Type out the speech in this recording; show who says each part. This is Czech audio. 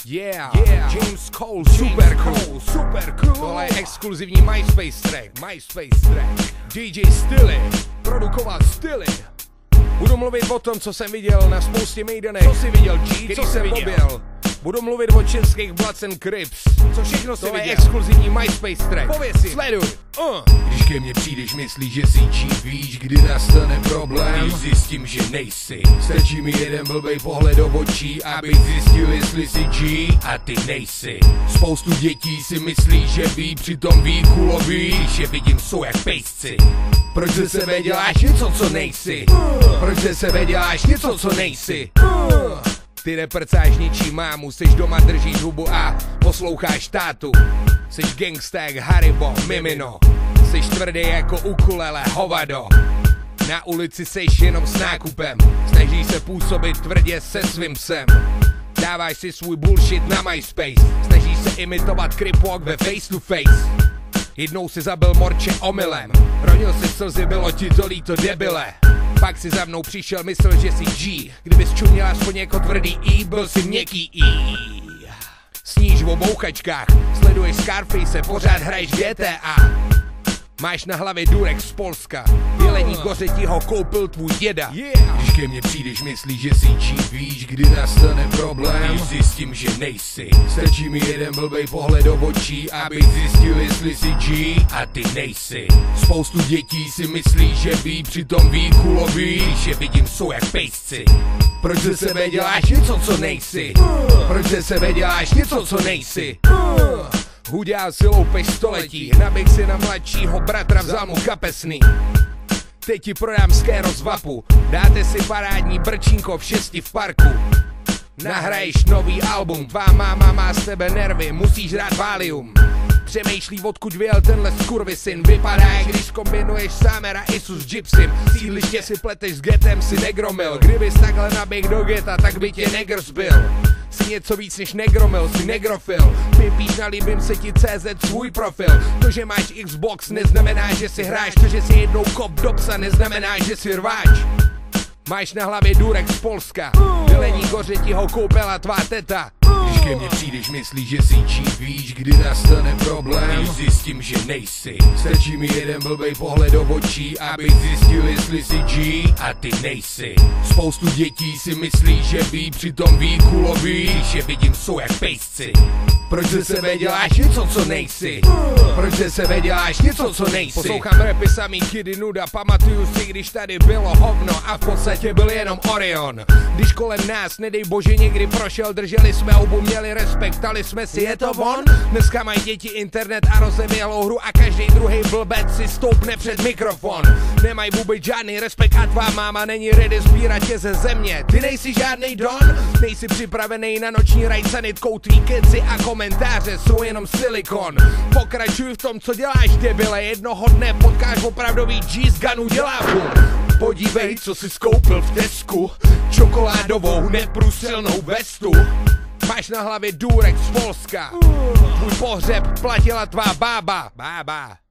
Speaker 1: Yeah, James Cole, super cool. Tohle je exkluzivní MySpace track. DJ Stilly, produkoval Stilly. Budu mluvit o tom, co jsem viděl na spoustě mejdanech. Co jsi viděl, G? Co jsem objel? Budu mluvit o českých Bloods and Crips. Co všechno si viděl? Tohle je exkluzivní MySpace track. Pověz si. Sleduj.
Speaker 2: Když ke mně přijdeš, myslíš, že si G, víš, kdy nastane problém. Když zjistím, že nejsi, stačí mi jeden blbej pohled do očí, abych zjistil, jestli jsi G a ty nejsi. Spoustu dětí si myslí, že ví, přitom ví kuloví, když je vidím, jsou jak pejsci. Proč ze sebe děláš něco, co nejsi? Proč ze sebe děláš něco, co nejsi?
Speaker 1: Ty neprcáš ničí mámu, seš doma, držíš hubu a posloucháš tátu. Seš gangsta jak Haribo, mimino. Seš tvrdý jako ukulele, hovado. Na ulici seš jenom s nákupem. Snažíš se působit tvrdě se svým psem. Dáváš si svůj bullshit na MySpace. Snažíš se imitovat Crip Walk ve face to face. Jednou si zabil morče omylem. Ronil si slzy, bylo ti to líto, debile. Pak si za mnou přišel, myslel, že jsi G. Kdybys čuměl aspoň jako tvrdý E, byl si měkký E. Sníš o bouchačkách, sleduješ Scarface, pořád hraješ GTA. Máš na hlavě důrek z Polska, jelení koře ti ho koupil tvůj děda.
Speaker 2: Když ke mně přijdeš, myslíš, že jsi G, víš, kdy nastane problém. Když zjistím, že nejsi, stačí mi jeden blbej pohled do očí, abych zjistil, jestli jsi G a ty nejsi. Spoustu dětí si myslí, že ví, přitom ví kuloví, když je vidím, jsou jak pejsci. Proč ze sebe děláš něco, co nejsi? Proč ze sebe děláš něco, co nejsi?
Speaker 1: Huděl silou století, naběh si na mladšího bratra, vzal mu kapesný. Teď ti prodám skéro z vapu, dáte si parádní brčínko v 6 v parku. Nahraješ nový album, tvá máma má z tebe nervy, musíš hrát Valium. Přemýšlí, odkud vyjel tenhle skurvysyn. Vypadá, jak když kombinuješ Samera Isu s Gypsym. Sídliště si pleteš s getem, si negromil. Kdybys takhle naběh do geta, tak by tě negr zbyl. Jsi něco víc než negromil, jsi negrofil. Pipíš na líbím se ti CZ svůj profil. To, že máš Xbox, neznamená, že si hráš. To, že jsi jednou kop do psa, neznamená, že jsi rváč. Máš na hlavě důrek z Polska, jelení koře ti ho koupila tvá teta.
Speaker 2: Když ke mně přijdeš, myslíš, že jsi G, víš, kdy nastane problém. Když zjistím, že nejsi, stačí mi jeden blbej pohled do očí, abych zjistil, jestli jsi G a ty nejsi. Spoustu dětí si myslí, že ví, přitom ví kuloví, když je vidím, jsou jak pejsci. Proč ze sebe děláš něco, co nejsi? Proč ze sebe děláš něco, co nejsi?
Speaker 1: Poslouchám rapy samý kidy nuda, pamatuju si, když tady bylo hovno a v podstatě byl jenom Orion. Když kolem nás, nedej bože, někdy prošel, drželi jsme obu, měli respekt, ptali jsme si, je to on? Dneska mají děti internet a rozemělou hru a každý druhý blbec si stoupne před mikrofon. Nemají vůbec žádný respekt a tvá máma není ready sbírat tě ze země. Ty nejsi žádnej don, nejsi připravený na noční rajcanit, tvý keci a komentáře jsou jenom silikon. Pokračuj v tom, co děláš, debile, jednoho dne potkáš opravdový G z Ganu dělá boom. Podívej, co jsi skoupil v Tesku, čokoládovou neprůsilnou vestu. Máš na hlavě důrek z Polska, tvůj pohřeb platila tvá bába.